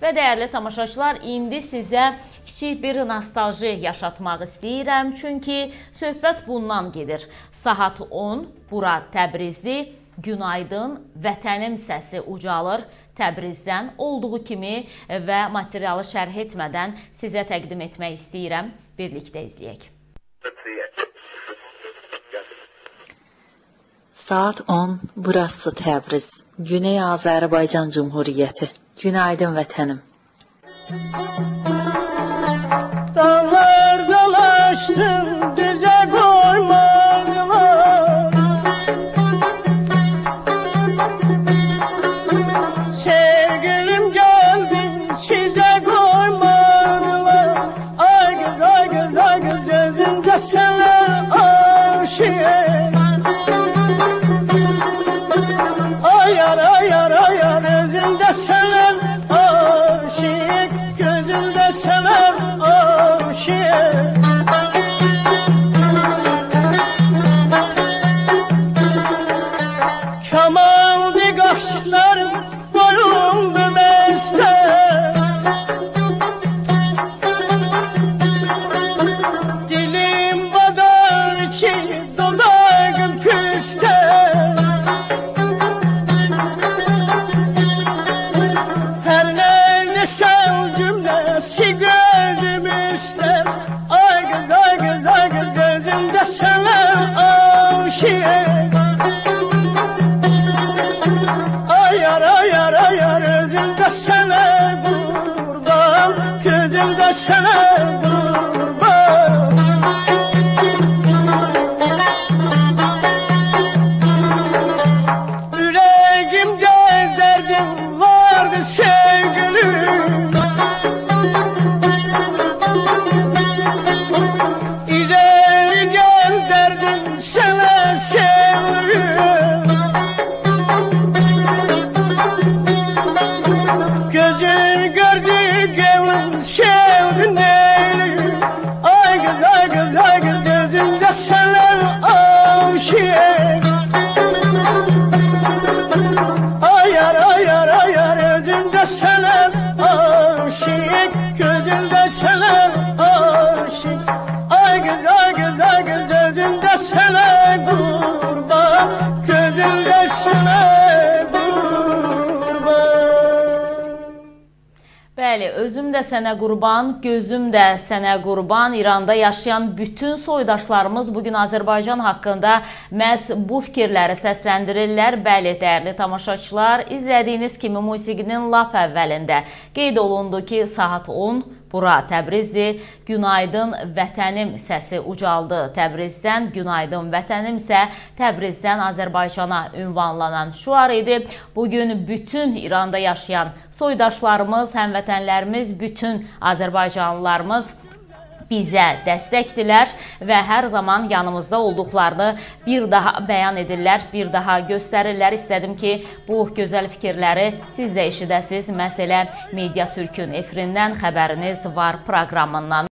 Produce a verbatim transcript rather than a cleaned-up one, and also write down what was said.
Və dəyərli tamaşaçılar, indi sizə kiçik bir nostalji yaşatmaq istəyirəm. Çünki söhbət bundan gedir. Saat on, bura Təbrizli, günaydın, vətənim səsi ucalır. Təbrizdən olduğu kimi və materialı şərh etmədən sizə təqdim etmək istəyirəm. Birlikdə izləyək. Saat on, burası Təbriz, Güney Azərbaycan Cumhuriyyəti. Günaydın vətənim. Dağlar dolaşdım, düze koymadılar. Sevgilim geldi, size koymadılar. Ay kız, ay kız, ay kız, gözümde sana aşık. Ayar, ayar, ayar, gözümde sana aşık. Gözümde sana aşık. Kamaldı kaşlarım, boyumdu beste. Dilim badar içi, dudağım küste. Her neydi sen cümlesi gözüm üstte. Ay kız, ay kız, ay kız, gözümde sana aşık. Ayar, ayar, ayar, özümde sana kurban, gözümde sana kurban. Yüreğimde derdim vardı sevgilim. İleri gel derdim sana sevgilim. Gözün gördü gönlün sevdi neyli. Ay kız, ay kız, ay kız, gözümde sana aşık. Ayar, ayar, ayar, özümde sana aşık. Gözümde sana aşık. Ay kız, ay kız, ay kız, gözümde sana kurban. Gözümde sana Bəli, özüm də sənə qurban, gözüm də sənə qurban. İranda yaşayan bütün soydaşlarımız bugün Azərbaycan haqqında məhz bu fikirləri səsləndirirlər. Bəli, dəyərli tamaşaçılar, izlədiyiniz kimi musiqinin lap əvvəlində qeyd olundu ki, saat on, bura Təbrizdir. Günaydın vətənim səsi ucaldı Təbrizdən. Günaydın vətənim isə Təbrizdən Azərbaycana ünvanlanan şüar idi. Bugün bütün İranda yaşayan soydaşlarımız, həmvətənlərimiz, bütün Azərbaycanlılarımız bizə dəstəkdilər və hər zaman yanımızda olduqlarını bir daha bəyan edirlər, bir daha göstərirlər. İstədim ki, bu gözəl fikirləri siz də eşidəsiniz. Məsələ Media Türkün efirindən xəbəriniz var proqramından.